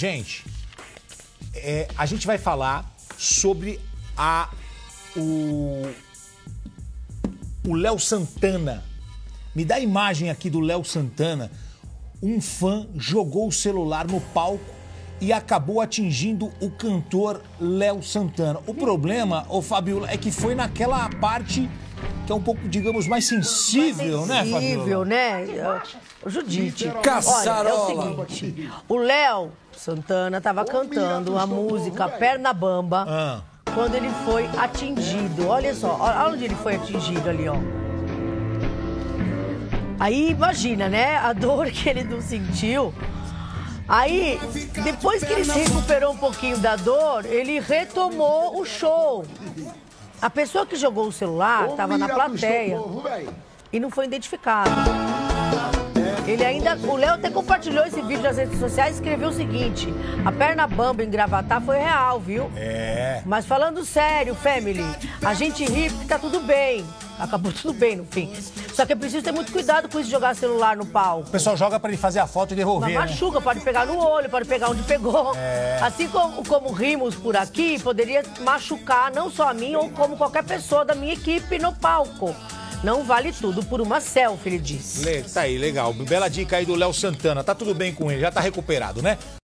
Gente, a gente vai falar sobre o Léo Santana. Me dá a imagem aqui do Léo Santana. Um fã jogou o celular no palco e acabou atingindo o cantor Léo Santana. O problema, Fabiola, é que foi naquela parte que é um pouco, digamos, mais sensível, né, Fabiola? Sensível, né? Judite, Caçarola. olha, é o seguinte, o Léo Santana estava cantando a música Perna Bamba quando ele foi atingido. Olha só, olha onde ele foi atingido ali, ó. Aí, imagina, né? A dor que ele não sentiu. Aí, depois que ele se recuperou um pouquinho da dor, ele retomou o show. A pessoa que jogou o celular estava na plateia e não foi identificado. O Léo até compartilhou esse vídeo nas redes sociais e escreveu o seguinte: a perna bamba em Gravatá foi real, viu? Mas falando sério, family, a gente ri porque tá tudo bem. Acabou tudo bem no fim. Só que é preciso ter muito cuidado com isso de jogar celular no palco. O pessoal joga pra ele fazer a foto e devolver, mas machuca, pode pegar no olho, pode pegar onde pegou. Assim como rimos por aqui, poderia machucar não só a mim, ou como qualquer pessoa da minha equipe no palco. Não vale tudo por uma selfie, ele disse. Tá aí, legal. Bela dica aí do Léo Santana. Tá tudo bem com ele, já tá recuperado, né?